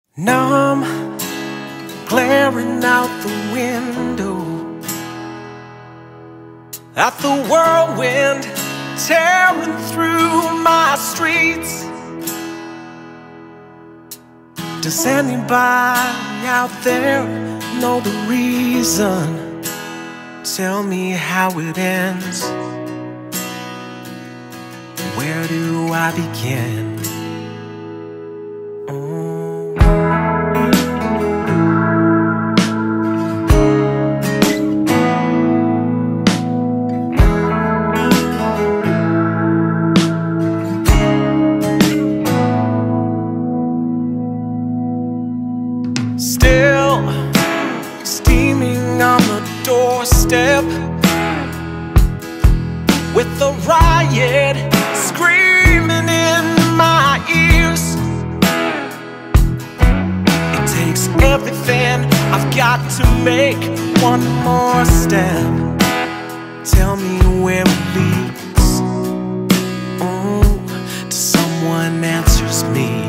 Numb, glaring out the window at the whirlwind tearing through my streets. Does anybody out there know the reason? Tell me how it ends. Where do I begin? Still steaming on the doorstep, with the riot screaming in my ears. It takes everything I've got to make one more step. Tell me where it leads. To someone answers me.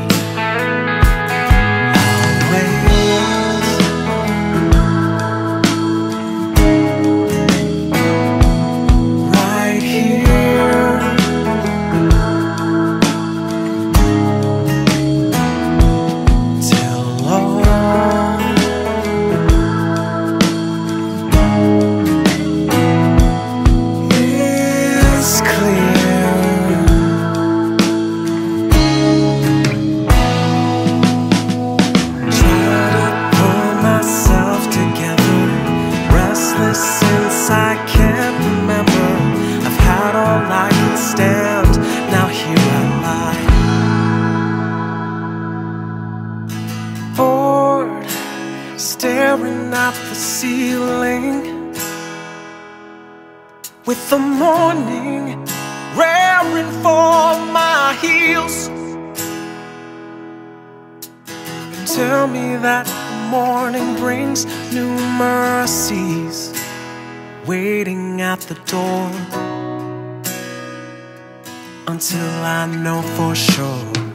Since I can't remember, I've had all I can stand. Now here I lie, bored, staring at the ceiling, with the morning raring for my heels. Tell me that the morning brings new mercies waiting at the door, until I know for sure.